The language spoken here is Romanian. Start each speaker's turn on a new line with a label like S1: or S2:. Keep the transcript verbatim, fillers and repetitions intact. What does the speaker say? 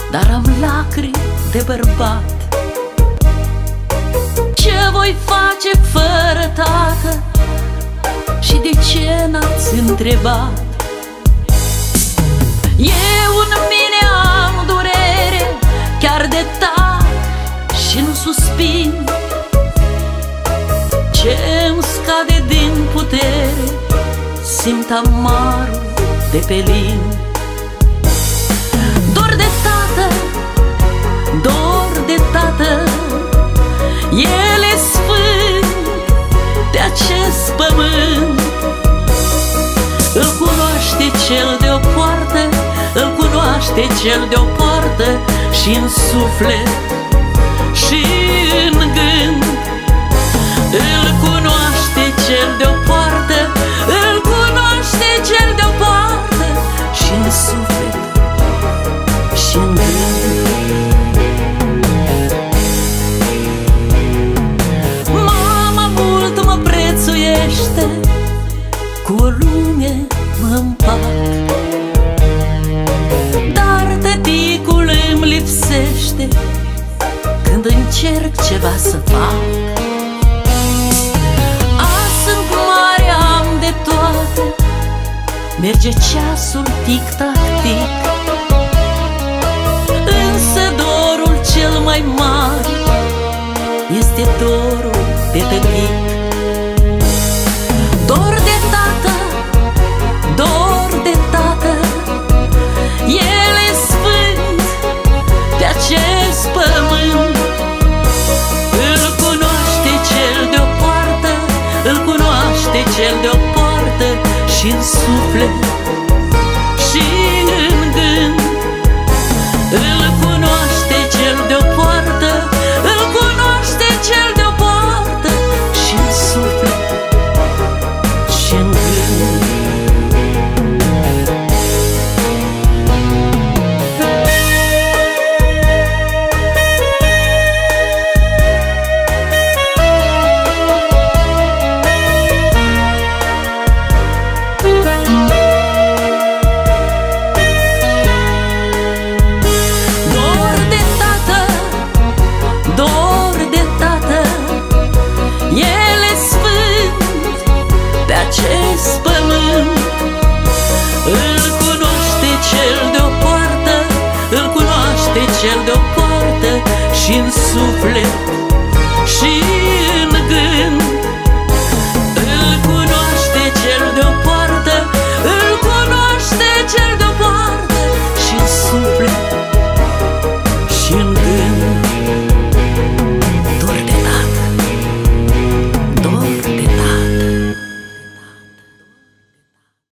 S1: dar am lacrimi de bărbat. Ce voi face fără tată și de ce n-ați întrebat? Eu în mine am durere chiar de tare și nu suspin. Ce-mi scade din putere, simt amarul de pelin. Dor de tată, dor de tată, el e sfânt pe acest pământ. Îl cunoaște cel de-o poartă, îl cunoaște cel de-o poartă, și în suflet și în gând. Îl cunoaște cel de-o poartă, îl cunoaște cel de-o poartă, și în suflet și în gând. Mama mult mă prețuiește, cu o lume mă împac, dar tăticul îmi lipsește când încerc ceva să fac. Azi sunt mare, am de toate, merge ceasul tic-tac-tic, însă dorul cel mai mare este dorul de tătic. Dor de tată, dor de tată, el e sfânt pe acest pământ. Îl cunoaște cel de-o poartă, îl cunoaște cel de-o poartă, și în suflet și în gând. Îl cunoaște cel de-o poartă, îl cunoaște cel de-o poartă, și în suflet și în gând. Acest pământ îl cunoaște cel de-o poartă, îl cunoaște cel de-o poartă, și în suflet și